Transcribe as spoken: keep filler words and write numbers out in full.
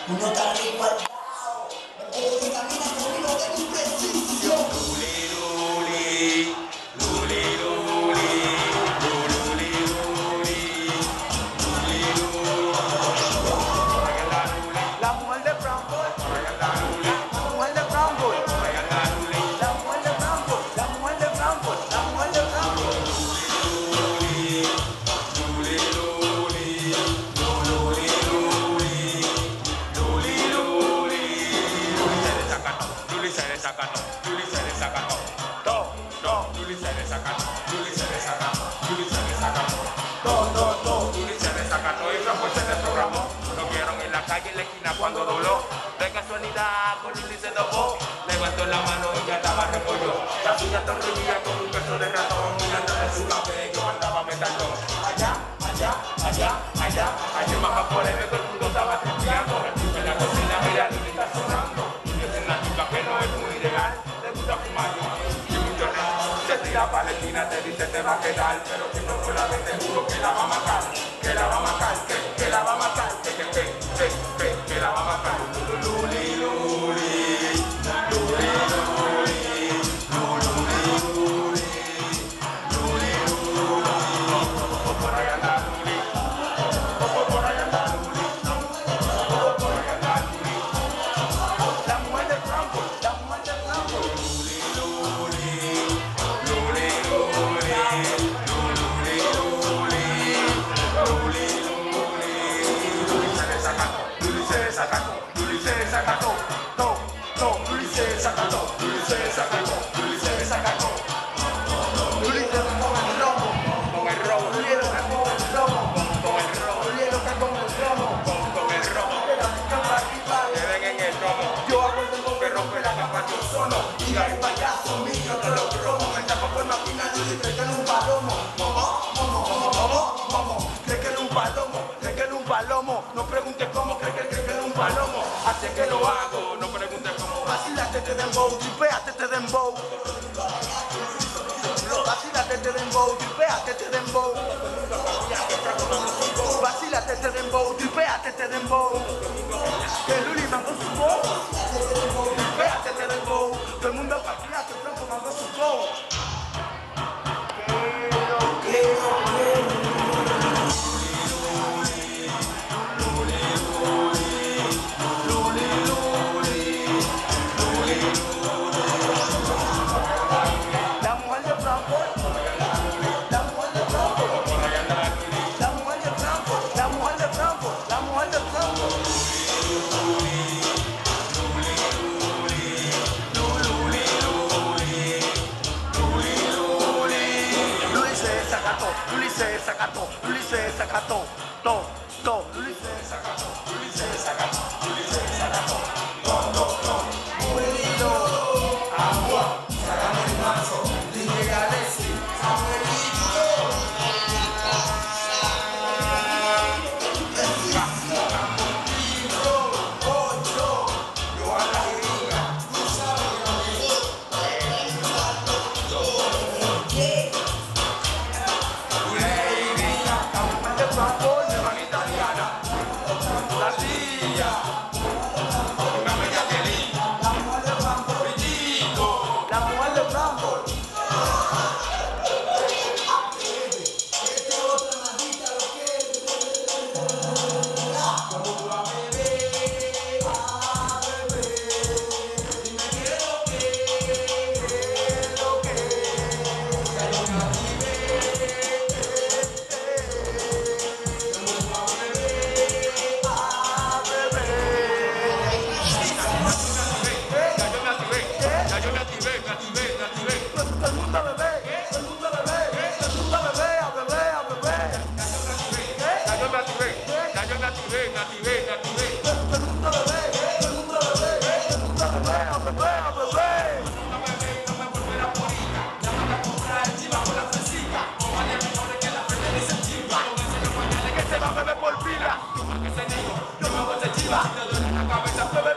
Uno está rico al lado. El que camina conmigo de mi precisión. Luli, luli, luli, luli, luli, luli, luli. La mujer de Brown Boy. La mujer de Brown Boy. La mujer de Brown Boy. La mujer de Brown Boy. La mujer de Brown Boy. Luli se desacató, Luli se desacató, todo, todo, Luli se desacató, Luli se desacató, Luli se desacató, todo, todo, todo, Luli se desacató y después se desprogramó. Lo vieron en la calle en la esquina cuando dobló, de casualidad con Luli se topó, levantó la mano y ya estaba repollo, la suya torrilla con un peso de ratón y antes de su cabello andaba metallón. Allá, allá, allá, allá, allá en Baja por el todo el mundo estaba tripeando, en la cocina mira Luli está sonando. Que no es muy legal, le gusta fumar y mucho no. Se tira Palestina, te dice te va a quedar, pero que no solamente juro que la va a matar, que la va a matar, que, que la va a matar, que, que, que, que, que, que la va a matar. Luli, luli, luli, luli, luli, luli, luli, luli, por ahí anda Luli, por ahí anda Luli, por ahí anda Luli. La mujer de Brown Boy. La mujer de Brown Boy. Luli se desacató, Luli se desacató, no, no, Luli se desacató, Luli se desacató, Luli se desacató. Luli se con el romo. Con el robo, Luli está con el romo. con el robo, Luli está con el romo. con, con el robo. De la cama arriba. Te ven en el romo, Yo hago el dembow que rompe la capa de un solo. y hay payaso mío te lo promo. Me tapa por máquina Luli, cree que era un palomo. Momo, momo, momo, momo, momo. Cree que era un palomo, cree que era un palomo. No preguntes cómo, cree que cree que era un palomo. Así que lo hago. No preguntes cómo. Vacílate este dembow, tripéate este dembow. Vacílate este dembow, tripéate este dembow. Vacílate este dembow, tripéate este dembow. Que Luli mandó su voz. Tripéate este dembow. Todo el mundo partía, que Franco mandó su voz. Quiero, quiero, quiero. La mujer de Brown Boy. La mujer de Brown Boy. La mujer de Brown Boy. La mujer de Brown Boy. La mujer de Brown Boy. Luli se desacató. Luli se desacató. Luli se desacató. To, to. Luli se desacató. Luli se desacató. Luli se desacató. To, to, to. Abuelito. Agua. Sácame el mazo. Dije Galesi. Abuelito. Ocho. Yo a la gringa. Tú sabes lo que es. La mujer de Brown Boy, mi hermana italiana. La tía. Una bella Kelly, La mujer de Brown Boy. Chico. La mujer de Brown Boy. Ya yo me activé, ya yo me activé, me activé, me activé. Todo el mundo a beber, todo el mundo a beber, todo el mundo a beber, a beber, a beber. Ya yo me activé, ya yo me activé, me activé, me activé. Todo el mundo a beber, todo el mundo a beber, todo el mundo a beber, a beber, a beber. No me ve, no me vuelve la porita. Ya me la comprar encima con la fresita. Con varias mejores que la frente de ese chiva. Con ese que pañales que se va a beber por pila. Yo más que ese niño, yo me voy de chiva. Te duele la cabeza, bebé.